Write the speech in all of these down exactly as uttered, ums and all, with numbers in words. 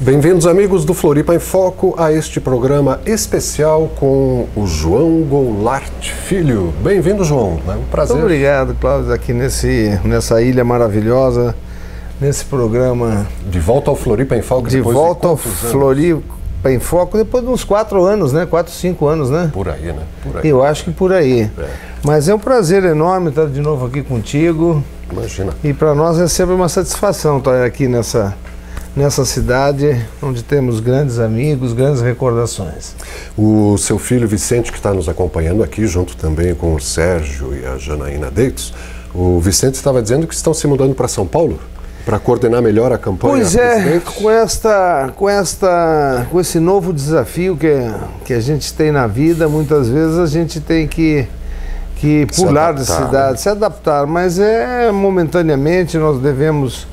Bem-vindos, amigos do Floripa em Foco, a este programa especial com o João Goulart Filho. Bem-vindo, João. É um prazer. Muito obrigado, Cláudio, aqui nesse, nessa ilha maravilhosa, nesse programa. De volta ao Floripa em Foco. De volta ao Floripa em Foco, depois de uns quatro anos, né? Quatro, cinco anos, né? Por aí, né? Por aí. Eu acho que por aí. É. Mas é um prazer enorme estar de novo aqui contigo. Imagina. E para nós é sempre uma satisfação estar aqui nessa... nessa cidade onde temos grandes amigos, grandes recordações. O seu filho Vicente, que está nos acompanhando aqui, junto também com o Sérgio e a Janaína Deitos, o Vicente estava dizendo que estão se mudando para São Paulo para coordenar melhor a campanha. Pois é, com, esta, com, esta, com esse novo desafio que, que a gente tem na vida, muitas vezes a gente tem que, que pular de cidade, se adaptar, mas é momentaneamente nós devemos...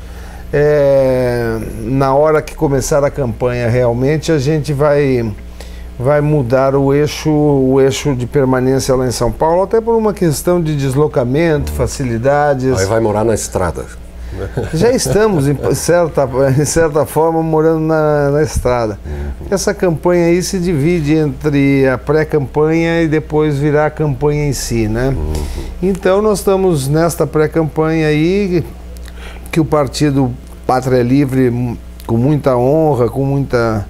É, na hora que começar a campanha realmente a gente vai, vai mudar o eixo, o eixo de permanência lá em São Paulo, até por uma questão de deslocamento, facilidades. Aí vai morar na estrada. Já estamos, em certa, em certa forma, morando na, na estrada. Essa campanha aí se divide entre a pré-campanha e depois virar a campanha em si, né? Então nós estamos nesta pré-campanha aí, que o Partido Pátria Livre, com muita honra, com muita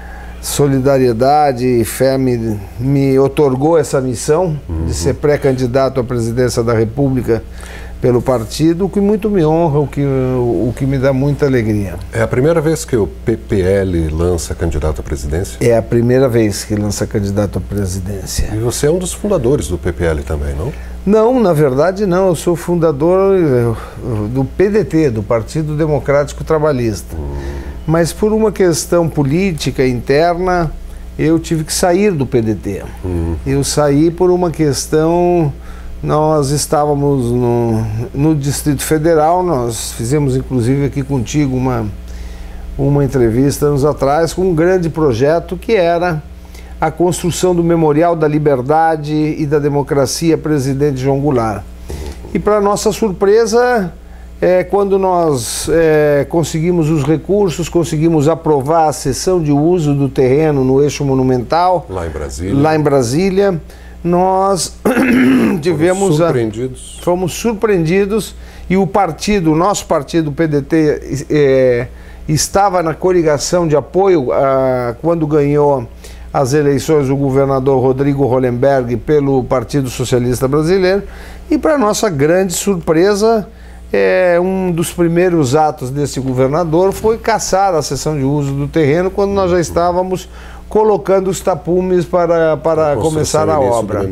solidariedade e fé, me, me otorgou essa missão uhum. de ser pré-candidato à presidência da República pelo partido, o que muito me honra, o que, o, o que me dá muita alegria. É a primeira vez que o P P L lança candidato à presidência? É a primeira vez que lança candidato à presidência. E você é um dos fundadores do P P L também, não? Não, na verdade não, eu sou fundador do P D T, do Partido Democrático Trabalhista. Hum. Mas por uma questão política interna, eu tive que sair do P D T. Hum. Eu saí por uma questão, nós estávamos no, no Distrito Federal, nós fizemos inclusive aqui contigo uma, uma entrevista anos atrás, com um grande projeto que era a construção do Memorial da Liberdade e da Democracia, presidente João Goulart. E para nossa surpresa, é, quando nós é, conseguimos os recursos, conseguimos aprovar a cessão de uso do terreno no eixo monumental, lá em Brasília, lá em Brasília nós tivemos... Fomos surpreendidos. A, fomos surpreendidos e o partido, o nosso partido, o P D T, é, estava na coligação de apoio a, quando ganhou as eleições do governador Rodrigo Hollenberg pelo Partido Socialista Brasileiro, e para nossa grande surpresa, é, um dos primeiros atos desse governador foi caçar a cessão de uso do terreno, quando nós já estávamos colocando os tapumes para, para começar a obra.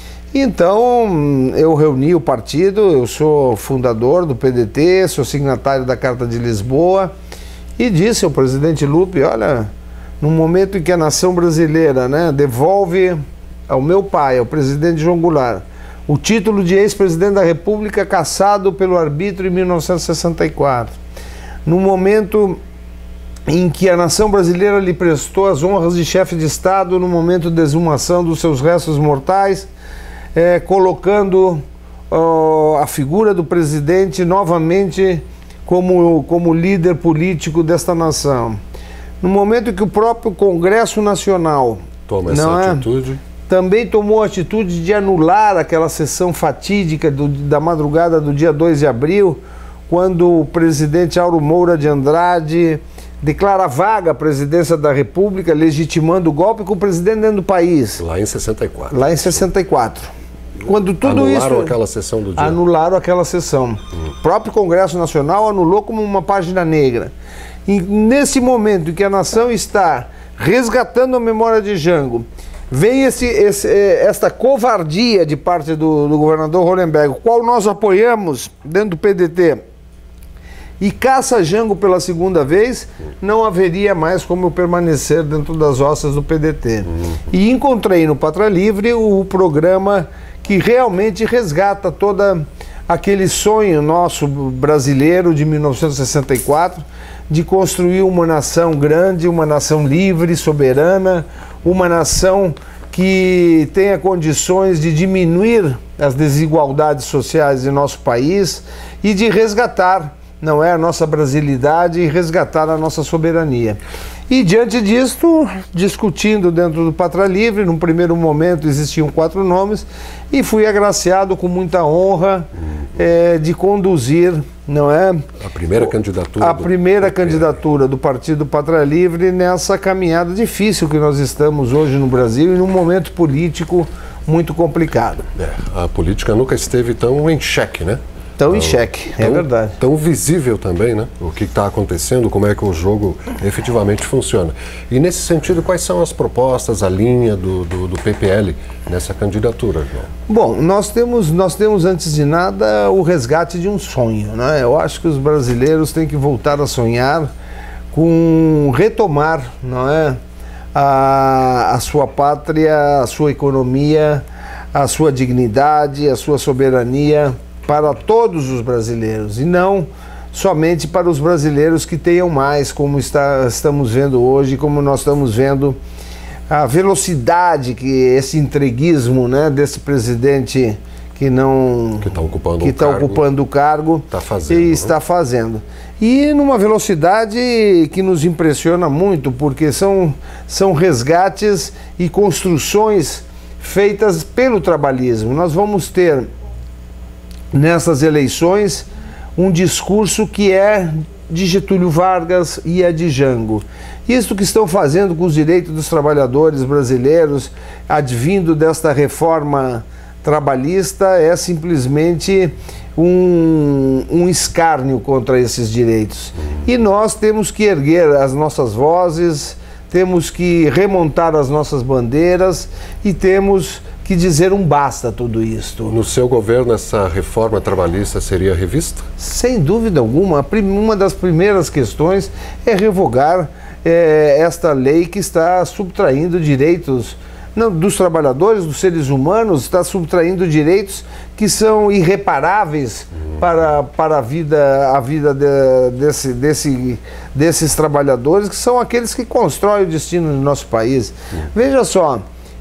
Então eu reuni o partido, eu sou fundador do P D T, sou signatário da Carta de Lisboa, e disse ao presidente Lupe: olha, no momento em que a nação brasileira, né, devolve ao meu pai, ao presidente João Goulart, o título de ex-presidente da República cassado pelo arbítrio em mil novecentos e sessenta e quatro, no momento em que a nação brasileira lhe prestou as honras de chefe de Estado no momento de exumação dos seus restos mortais, é, colocando ó, a figura do presidente novamente como, como líder político desta nação. No momento em que o próprio Congresso Nacional toma essa não atitude, é, também tomou a atitude de anular aquela sessão fatídica do, da madrugada do dia dois de abril, quando o presidente Auro Moura de Andrade declara vaga a presidência da República, legitimando o golpe com o presidente dentro do país. Lá em sessenta e quatro. Lá em sessenta e quatro. Quando tudo anularam isso... Anularam aquela sessão do dia. Anularam aquela sessão. Hum. O próprio Congresso Nacional anulou como uma página negra. E nesse momento em que a nação está resgatando a memória de Jango, vem esse, esse, esta covardia de parte do, do governador Hollenberg, o qual nós apoiamos dentro do P D T, e caça Jango pela segunda vez, não haveria mais como eu permanecer dentro das osas do P D T. Uhum. E encontrei no Pátria Livre o programa que realmente resgata todo aquele sonho nosso brasileiro de mil novecentos e sessenta e quatro, de construir uma nação grande, uma nação livre, soberana, uma nação que tenha condições de diminuir as desigualdades sociais de nosso país e de resgatar não é, a nossa brasilidade e resgatar a nossa soberania. E diante disto, discutindo dentro do Pátria Livre, num primeiro momento existiam quatro nomes, e fui agraciado com muita honra é, de conduzir, não é? A primeira candidatura. A do primeira P P L. candidatura do Partido Pátria Livre nessa caminhada difícil que nós estamos hoje no Brasil e num momento político muito complicado. É, a política nunca esteve tão em xeque, né? Tão em xeque, é tão, verdade. Tão visível também, né? O que está acontecendo, como é que o jogo efetivamente funciona. E nesse sentido, quais são as propostas, a linha do, do, do P P L nessa candidatura, João? Bom, nós temos, nós temos antes de nada o resgate de um sonho, né? Eu acho que os brasileiros têm que voltar a sonhar com retomar, não é? A, a sua pátria, a sua economia, a sua dignidade, a sua soberania para todos os brasileiros e não somente para os brasileiros que tenham mais, como está, estamos vendo hoje, como nós estamos vendo a velocidade que esse entreguismo, né, desse presidente que não que está ocupando, que tá ocupando o cargo tá fazendo, e está fazendo. E numa velocidade que nos impressiona muito, porque são, são resgates e construções feitas pelo trabalhismo. Nós vamos ter nessas eleições um discurso que é de Getúlio Vargas e é de Jango. Isso que estão fazendo com os direitos dos trabalhadores brasileiros, advindo desta reforma trabalhista, é simplesmente um, um escárnio contra esses direitos. E nós temos que erguer as nossas vozes, temos que remontar as nossas bandeiras e temos que dizer um basta a tudo isto. No seu governo, essa reforma trabalhista seria revista? Sem dúvida alguma. Uma das primeiras questões é revogar é, esta lei que está subtraindo direitos não, dos trabalhadores, dos seres humanos, está subtraindo direitos que são irreparáveis hum. para, para a vida, a vida de, desse, desse, desses trabalhadores, que são aqueles que constroem o destino do nosso país. Hum. Veja só,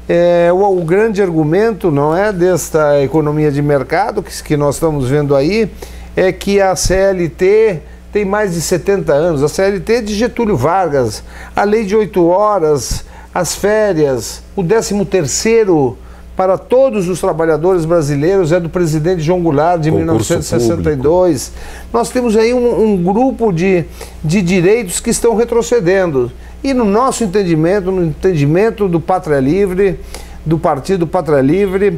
É, o, o grande argumento, não é, desta economia de mercado que, que nós estamos vendo aí é que a C L T tem mais de setenta anos, a C L T é de Getúlio Vargas, a lei de oito horas, as férias, o décimo terceiro para todos os trabalhadores brasileiros é do presidente João Goulart de mil novecentos e sessenta e dois. Público. Nós temos aí um, um grupo de, de direitos que estão retrocedendo. E no nosso entendimento, no entendimento do Pátria Livre, do Partido Pátria Livre,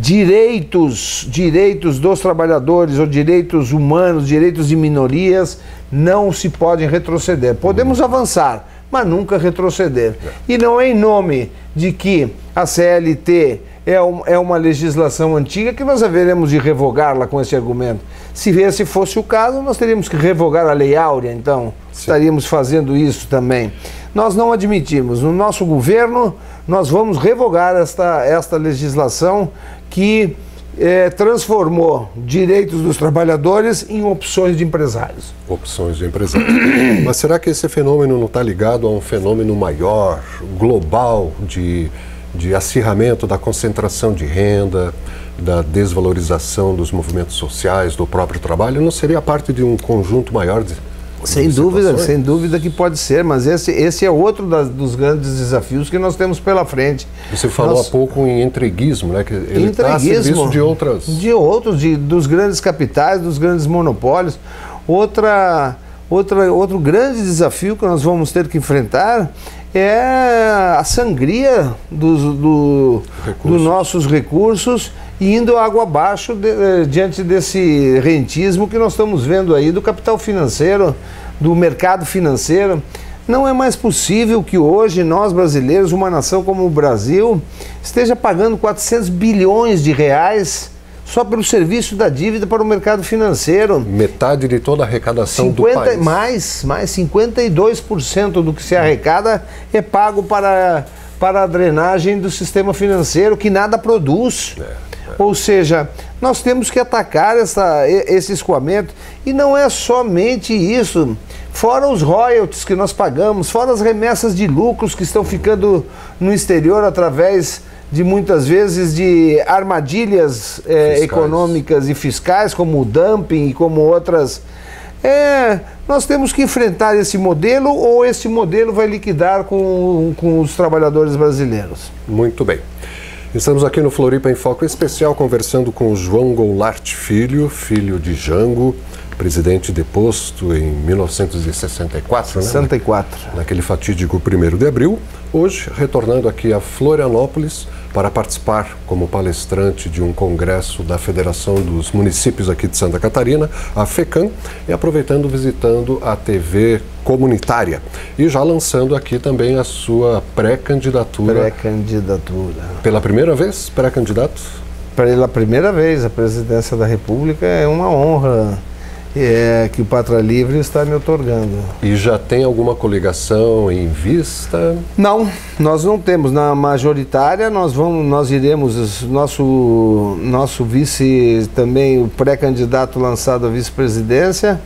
direitos, direitos dos trabalhadores ou direitos humanos, direitos de minorias, não se podem retroceder. Podemos avançar, mas nunca retroceder. E não é em nome de que a C L T é, um, é uma legislação antiga que nós haveremos de revogá-la com esse argumento. Se esse fosse o caso, nós teríamos que revogar a Lei Áurea, então Sim. estaríamos fazendo isso também. Nós não admitimos. No nosso governo, nós vamos revogar esta, esta legislação que é, transformou direitos dos trabalhadores em opções de empresários. Opções de empresários. Mas será que esse fenômeno não está ligado a um fenômeno maior, global, de, de acirramento da concentração de renda, da desvalorização dos movimentos sociais, do próprio trabalho? Não seria parte de um conjunto maior de Sem dúvida, sem dúvida que pode ser, mas esse, esse é outro das, dos grandes desafios que nós temos pela frente. Você falou nós, há pouco em entreguismo, né? Que ele está a serviço de outras... De outros, de, dos grandes capitais, dos grandes monopólios. Outra, outra, outro grande desafio que nós vamos ter que enfrentar é a sangria dos do, dos nossos recursos indo água abaixo de, diante desse rentismo que nós estamos vendo aí do capital financeiro, do mercado financeiro. Não é mais possível que hoje nós brasileiros, uma nação como o Brasil, esteja pagando quatrocentos bilhões de reais só pelo serviço da dívida para o mercado financeiro. Metade de toda a arrecadação cinquenta, do país. Mais, mais cinquenta e dois por cento do que se arrecada é pago para, para a drenagem do sistema financeiro, que nada produz. É, é. Ou seja, nós temos que atacar essa, esse escoamento. E não é somente isso. Fora os royalties que nós pagamos, fora as remessas de lucros que estão ficando no exterior através de muitas vezes de armadilhas é, econômicas e fiscais, como o dumping e como outras, É, nós temos que enfrentar esse modelo ou esse modelo vai liquidar com, com os trabalhadores brasileiros. Muito bem. Estamos aqui no Floripa em Foco Especial conversando com o João Goulart Filho, filho de Jango, presidente deposto em mil novecentos e sessenta e quatro, sessenta e quatro. Né? Naquele fatídico primeiro de abril. Hoje, retornando aqui a Florianópolis para participar como palestrante de um congresso da Federação dos Municípios aqui de Santa Catarina, a FECAM, e aproveitando, visitando a T V comunitária. E já lançando aqui também a sua pré-candidatura. Pré-candidatura. Pela primeira vez, pré-candidato? Pela primeira vez, a presidência da República é uma honra. É, que o Pátria Livre está me otorgando. E já tem alguma coligação em vista? Não, nós não temos. Na majoritária nós vamos, nós iremos, nosso, nosso vice também, o pré-candidato lançado à vice-presidência,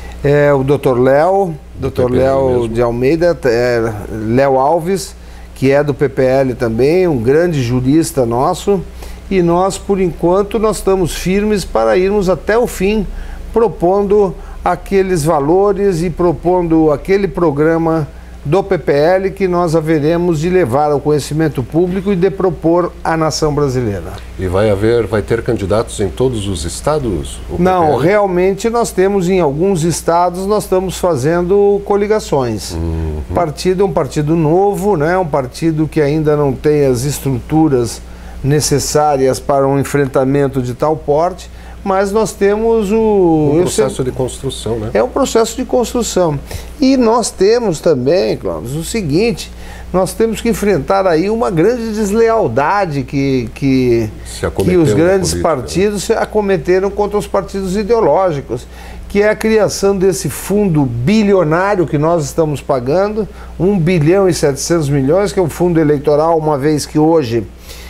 é o doutor Léo, doutor Léo de Almeida, é, Léo Alves, que é do P P L também, um grande jurista nosso, e nós, por enquanto, nós estamos firmes para irmos até o fim, propondo aqueles valores e propondo aquele programa do P P L que nós haveremos de levar ao conhecimento público e de propor à nação brasileira. E vai haver, vai ter candidatos em todos os estados? Não, realmente nós temos em alguns estados, nós estamos fazendo coligações. Uhum. O partido é um partido novo, né? Um partido que ainda não tem as estruturas necessárias para um enfrentamento de tal porte, mas nós temos o... Um processo sei, de construção, né? É um processo de construção. E nós temos também, Cláudio, o seguinte, nós temos que enfrentar aí uma grande deslealdade que, que, que os grandes política, partidos né? acometeram contra os partidos ideológicos, que é a criação desse fundo bilionário que nós estamos pagando, um bilhão e setecentos milhões, que é um fundo eleitoral, uma vez que hoje...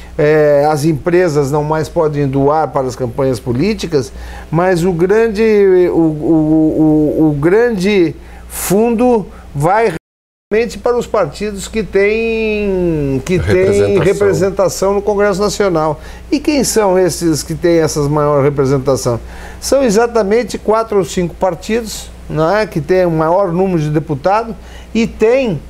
É, as empresas não mais podem doar para as campanhas políticas, mas o grande, o, o, o, o grande fundo vai realmente para os partidos que têm, que têm representação no Congresso Nacional. E quem são esses que têm essas maior representação? São exatamente quatro ou cinco partidos, não é, que têm o maior número de deputados e têm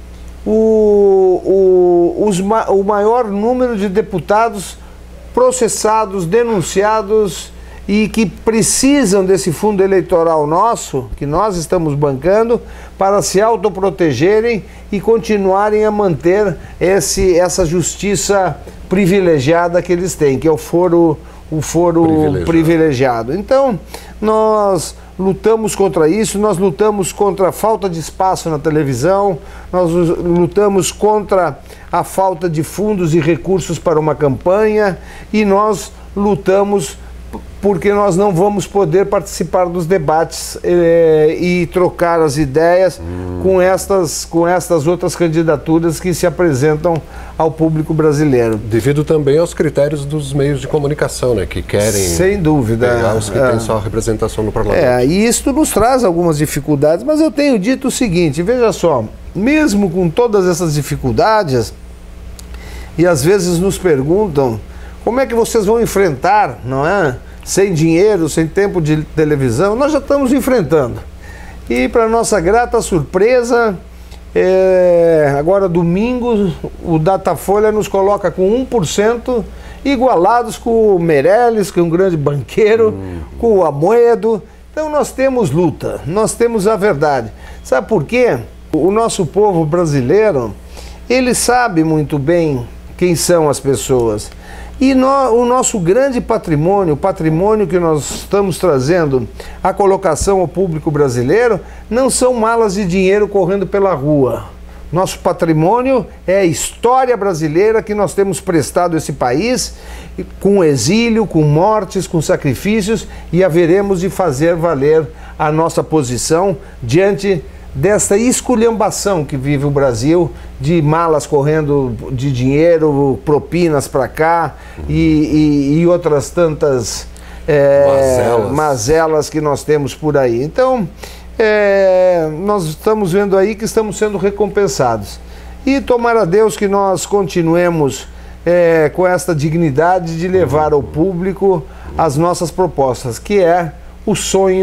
O, o, os, o maior número de deputados processados, denunciados e que precisam desse fundo eleitoral nosso, que nós estamos bancando, para se autoprotegerem e continuarem a manter esse, essa justiça privilegiada que eles têm, que é o foro, o foro privilegiado. privilegiado. Então, nós... lutamos contra isso, nós lutamos contra a falta de espaço na televisão, nós lutamos contra a falta de fundos e recursos para uma campanha e nós lutamos porque nós não vamos poder participar dos debates eh, e trocar as ideias hum. com, estas, com estas outras candidaturas que se apresentam ao público brasileiro. Devido também aos critérios dos meios de comunicação, né, que querem... Sem dúvida. Pegar os que é, têm só representação no parlamento. É, e isso nos traz algumas dificuldades, mas eu tenho dito o seguinte, veja só, mesmo com todas essas dificuldades, e às vezes nos perguntam, como é que vocês vão enfrentar, não é? Sem dinheiro, sem tempo de televisão, nós já estamos enfrentando. E para nossa grata surpresa, é, agora domingo, o Datafolha nos coloca com um por cento, igualados com o Meirelles, que é um grande banqueiro, hum. com o Amoedo. Então nós temos luta, nós temos a verdade. Sabe por quê? O nosso povo brasileiro, ele sabe muito bem quem são as pessoas. E no, o nosso grande patrimônio, o patrimônio que nós estamos trazendo à colocação ao público brasileiro, não são malas de dinheiro correndo pela rua. Nosso patrimônio é a história brasileira que nós temos prestado a esse país, com exílio, com mortes, com sacrifícios, e haveremos de fazer valer a nossa posição diante desta esculhambação que vive o Brasil, de malas correndo de dinheiro, propinas para cá e, e, e outras tantas é, mazelas. mazelas que nós temos por aí. Então, é, nós estamos vendo aí que estamos sendo recompensados. E tomara a Deus que nós continuemos é, com esta dignidade de levar ao público as nossas propostas, que é o sonho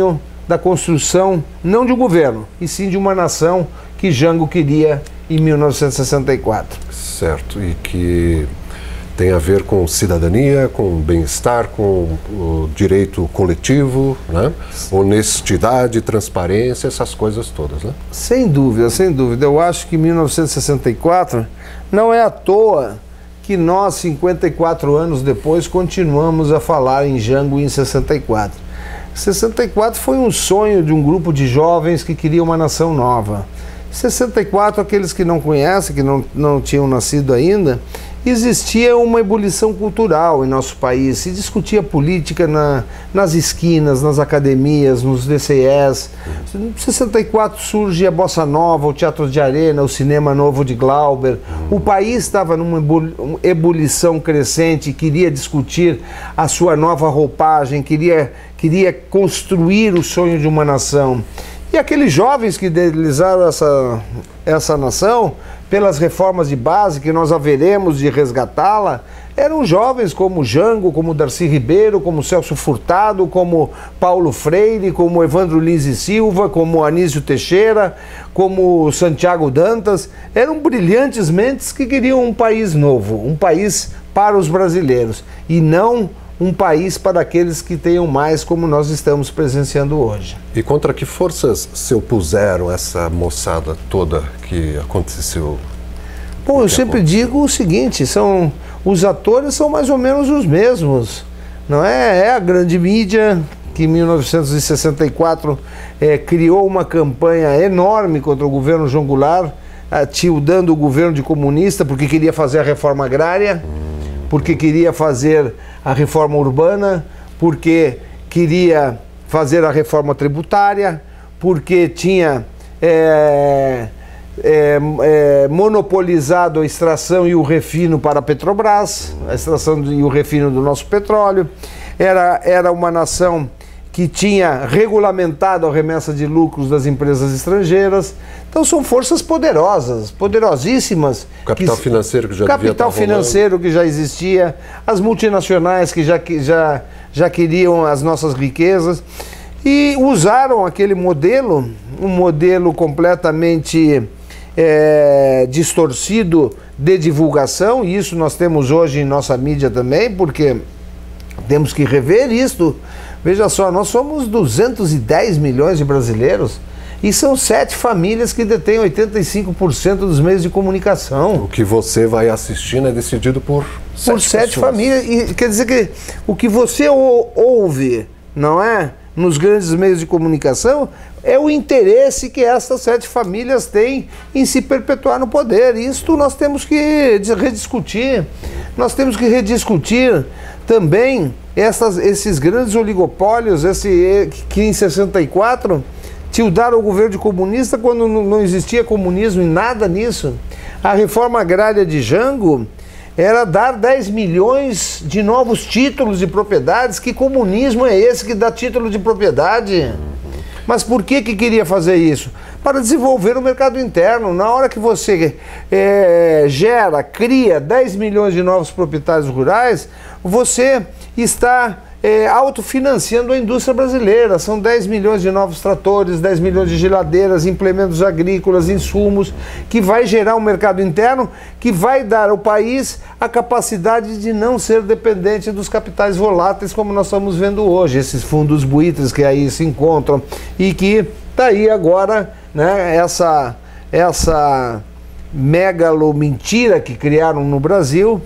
da construção, não de um governo, e sim de uma nação que Jango queria em mil novecentos e sessenta e quatro. Certo, e que tem a ver com cidadania, com bem-estar, com o direito coletivo, né? Honestidade, transparência, essas coisas todas, né? Sem dúvida, sem dúvida. Eu acho que mil novecentos e sessenta e quatro não é à toa que nós, cinquenta e quatro anos depois, continuamos a falar em Jango em sessenta e quatro. sessenta e quatro foi um sonho de um grupo de jovens que queria uma nação nova. sessenta e quatro, aqueles que não conhecem, que não, não tinham nascido ainda, existia uma ebulição cultural em nosso país, se discutia política na, nas esquinas, nas academias, nos D C Es. Em sessenta e quatro surge a Bossa Nova, o Teatro de Arena, o Cinema Novo de Glauber. O país estava numa ebulição crescente, queria discutir a sua nova roupagem, queria, queria construir o sonho de uma nação. E aqueles jovens que idealizaram essa, essa nação, pelas reformas de base que nós haveremos de resgatá-la, eram jovens como Jango, como Darcy Ribeiro, como Celso Furtado, como Paulo Freire, como Evandro Lins e Silva, como Anísio Teixeira, como Santiago Dantas. Eram brilhantes mentes que queriam um país novo, um país para os brasileiros, e não um país para aqueles que tenham mais, como nós estamos presenciando hoje. E contra que forças se opuseram essa moçada toda que aconteceu? Bom, eu sempre digo o seguinte, são, os atores são mais ou menos os mesmos, não é? É a grande mídia que em mil novecentos e sessenta e quatro é, criou uma campanha enorme contra o governo João Goulart, tildando o governo de comunista porque queria fazer a reforma agrária, porque queria fazer a reforma urbana, porque queria fazer a reforma tributária, porque tinha é, é, é, monopolizado a extração e o refino para a Petrobras, a extração e o refino do nosso petróleo. Era, era uma nação que tinha regulamentado a remessa de lucros das empresas estrangeiras. Então são forças poderosas, poderosíssimas. O capital que, financeiro que já Capital financeiro que já existia, as multinacionais que já, que já, já queriam as nossas riquezas e usaram aquele modelo, um modelo completamente é, distorcido de divulgação, e isso nós temos hoje em nossa mídia também, porque temos que rever isto. Veja só, nós somos duzentos e dez milhões de brasileiros e são sete famílias que detêm oitenta e cinco por cento dos meios de comunicação. O que você vai assistindo é decidido por sete, por sete famílias. E quer dizer que o que você ouve, não é, nos grandes meios de comunicação, é o interesse que essas sete famílias têm em se perpetuar no poder. Isto nós temos que rediscutir. Nós temos que rediscutir também essas, esses grandes oligopólios, esse, que em sessenta e quatro tildaram o governo de comunista quando não existia comunismo e nada nisso. A reforma agrária de Jango era dar dez milhões de novos títulos de propriedades. Que comunismo é esse que dá título de propriedade? Mas por que que queria fazer isso? Para desenvolver o mercado interno. Na hora que você é, gera, cria dez milhões de novos proprietários rurais, você está é, autofinanciando a indústria brasileira. São dez milhões de novos tratores, dez milhões de geladeiras, implementos agrícolas, insumos, que vai gerar um mercado interno que vai dar ao país a capacidade de não ser dependente dos capitais voláteis como nós estamos vendo hoje, esses fundos buitres que aí se encontram e que está aí agora, né, essa, essa megalo mentira que criaram no Brasil,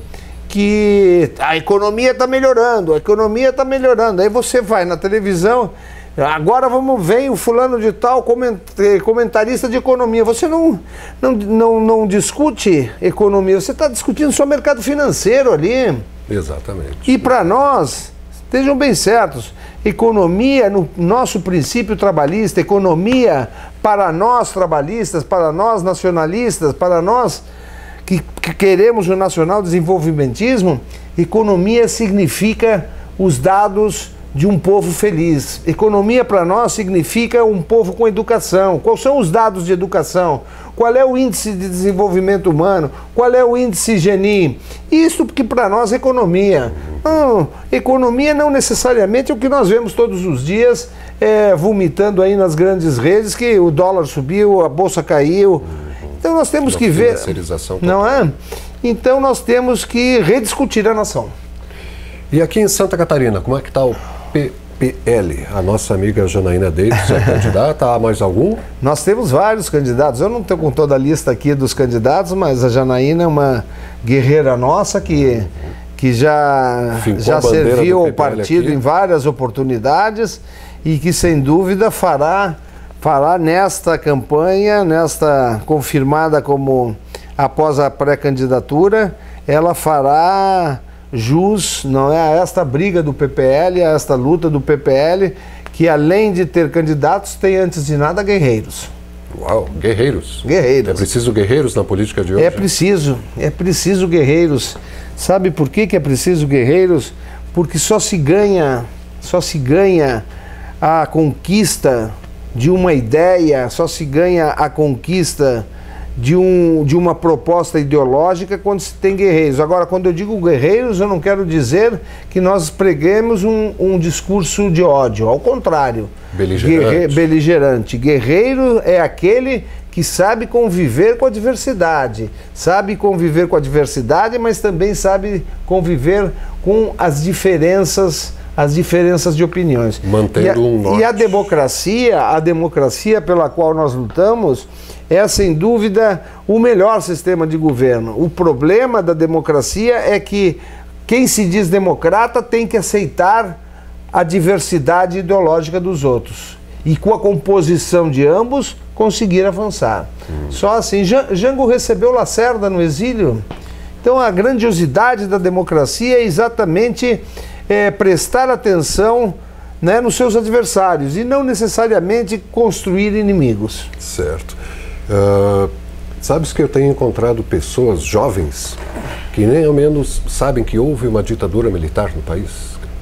que a economia está melhorando, a economia está melhorando. Aí você vai na televisão, agora vamos ver o fulano de tal comentarista de economia. Você não, não, não, não discute economia, você está discutindo só mercado financeiro ali. Exatamente. E para nós, estejam bem certos, economia no nosso princípio trabalhista, economia para nós trabalhistas, para nós nacionalistas, para nós que, que queremos o nacional desenvolvimentismo, economia significa os dados de um povo feliz. Economia para nós significa um povo com educação. Quais são os dados de educação? Qual é o índice de desenvolvimento humano? Qual é o índice Gini? Isso porque para nós é economia. Hum, economia não necessariamente é o que nós vemos todos os dias, é, vomitando aí nas grandes redes que o dólar subiu, a bolsa caiu. Então nós temos que ver, não é? Então nós temos que rediscutir a nação. E aqui em Santa Catarina, como é que está o P P L? A nossa amiga Janaína Davis é candidata. Há mais algum? Nós temos vários candidatos. Eu não estou com toda a lista aqui dos candidatos, mas a Janaína é uma guerreira nossa que, que já, já serviu ao partido aqui em várias oportunidades e que sem dúvida fará, fará nesta campanha, nesta confirmada como após a pré-candidatura, ela fará jus, não é, a esta briga do P P L, a esta luta do P P L, que além de ter candidatos, tem antes de nada guerreiros. Uau, guerreiros. Guerreiros. É preciso guerreiros na política de hoje? É preciso, é preciso guerreiros. Sabe por que que é preciso guerreiros? Porque só se ganha, só se ganha a conquista de uma ideia, só se ganha a conquista De, um, de uma proposta ideológica quando se tem guerreiros. Agora, quando eu digo guerreiros, eu não quero dizer que nós preguemos um, um discurso de ódio, ao contrário. Beligerante. Guerre, beligerante. Guerreiro é aquele que sabe conviver com a diversidade, sabe conviver com a diversidade, mas também sabe conviver com as diferenças, as diferenças de opiniões. Mantendo um norte. E a democracia, a democracia pela qual nós lutamos, é, sem dúvida, o melhor sistema de governo. O problema da democracia é que quem se diz democrata tem que aceitar a diversidade ideológica dos outros. E com a composição de ambos, conseguir avançar. Hum. Só assim. Jango recebeu Lacerda no exílio. Então a grandiosidade da democracia é exatamente é, prestar atenção, né, nos seus adversários e não necessariamente construir inimigos. Certo. Uh, sabes que eu tenho encontrado pessoas jovens que nem ao menos sabem que houve uma ditadura militar no país.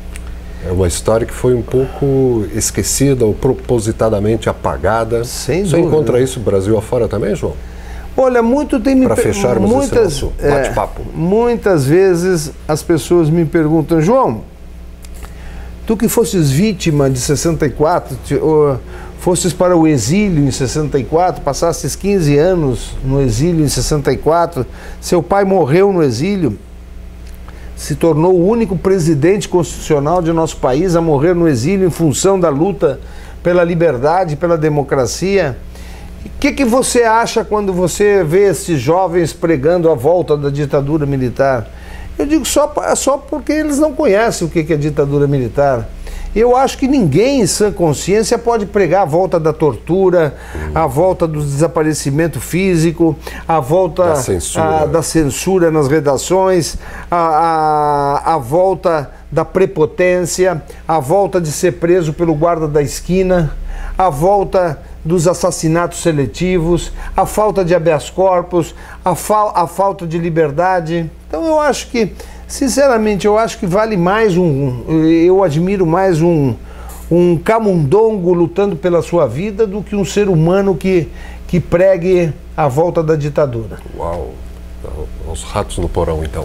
É uma história que foi um pouco esquecida ou propositadamente apagada. Sem Você dúvida. Encontra isso Brasil afora também, João? Olha, muito tem me Para fecharmos muitas, esse nosso bate-papo. É, muitas vezes as pessoas me perguntam: João, tu que fostes vítima de sessenta e quatro, te, ou, fostes para o exílio em sessenta e quatro, passastes quinze anos no exílio em sessenta e quatro, seu pai morreu no exílio, se tornou o único presidente constitucional de nosso país a morrer no exílio em função da luta pela liberdade, pela democracia. O que, que você acha quando você vê esses jovens pregando a volta da ditadura militar? Eu digo só, só porque eles não conhecem o que, que é ditadura militar. Eu acho que ninguém em sã consciência pode pregar a volta da tortura, a volta do desaparecimento físico, a volta da censura, a, da censura nas redações, a, a, a volta da prepotência, a volta de ser preso pelo guarda da esquina, a volta dos assassinatos seletivos, a falta de habeas corpus, a, fa a falta de liberdade. Então eu acho que, sinceramente, eu acho que vale mais um, eu admiro mais um, um camundongo lutando pela sua vida do que um ser humano que, que pregue a volta da ditadura. Uau! Os ratos no porão, então.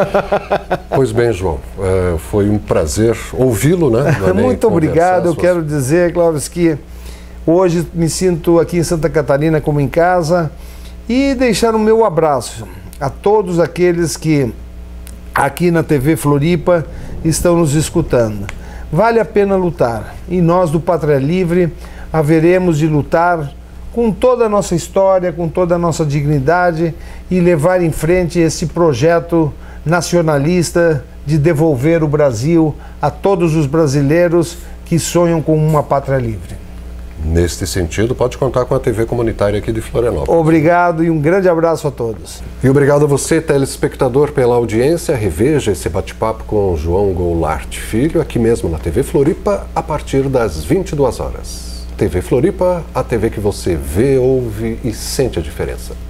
Pois bem, João, é, foi um prazer ouvi-lo, né? Muito obrigado. Eu quero dizer, Clóvis, que hoje me sinto aqui em Santa Catarina como em casa e deixar o meu abraço a todos aqueles que aqui na T V Floripa estão nos escutando. Vale a pena lutar e nós do Pátria Livre haveremos de lutar com toda a nossa história, com toda a nossa dignidade e levar em frente esse projeto nacionalista de devolver o Brasil a todos os brasileiros que sonham com uma pátria livre. Neste sentido, pode contar com a T V comunitária aqui de Florianópolis. Obrigado e um grande abraço a todos. E obrigado a você, telespectador, pela audiência. Reveja esse bate-papo com João Goulart Filho, aqui mesmo na T V Floripa, a partir das vinte e duas horas. T V Floripa, a T V que você vê, ouve e sente a diferença.